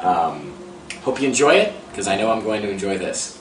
Hope you enjoy it, because I know I'm going to enjoy this.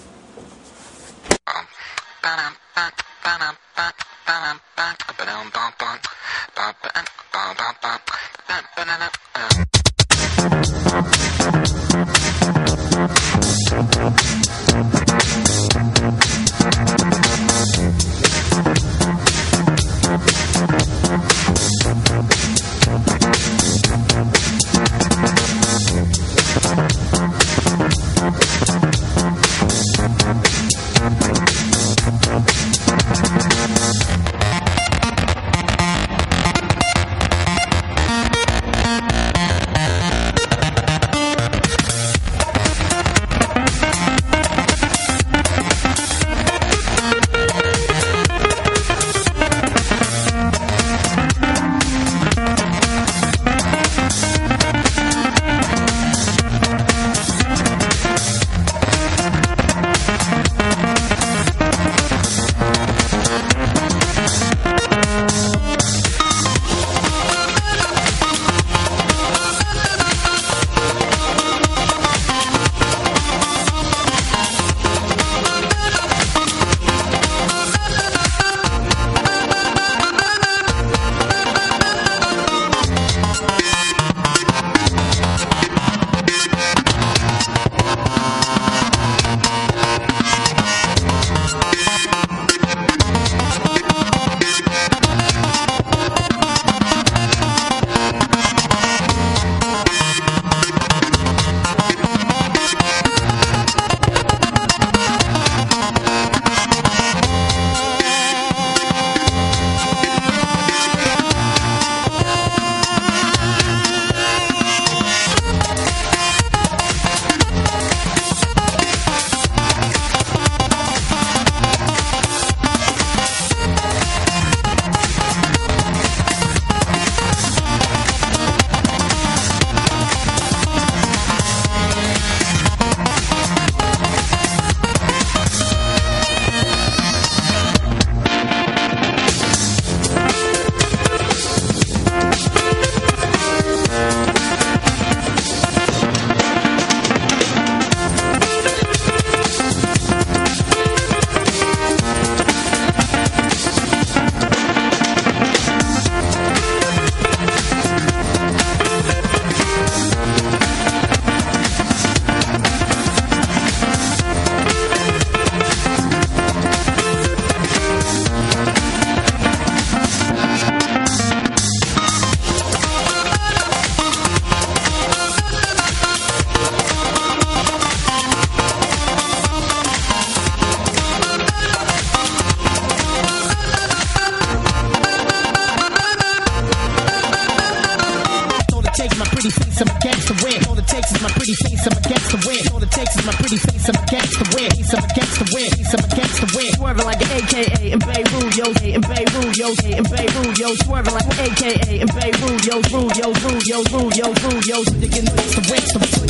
I'm against the wind. All it takes is my pretty face, I'm against the wind. All it takes is my pretty face, I'm against the wind. I'm against the wind, I'm against the wind. Swerving like an AKA in Beirut, yo, in Beirut, yo, in Beirut, yo. Swerving like an AKA in Beirut, yo, yo, yo, yo, yo, yo, yo, yo. Nigga, it's the wind,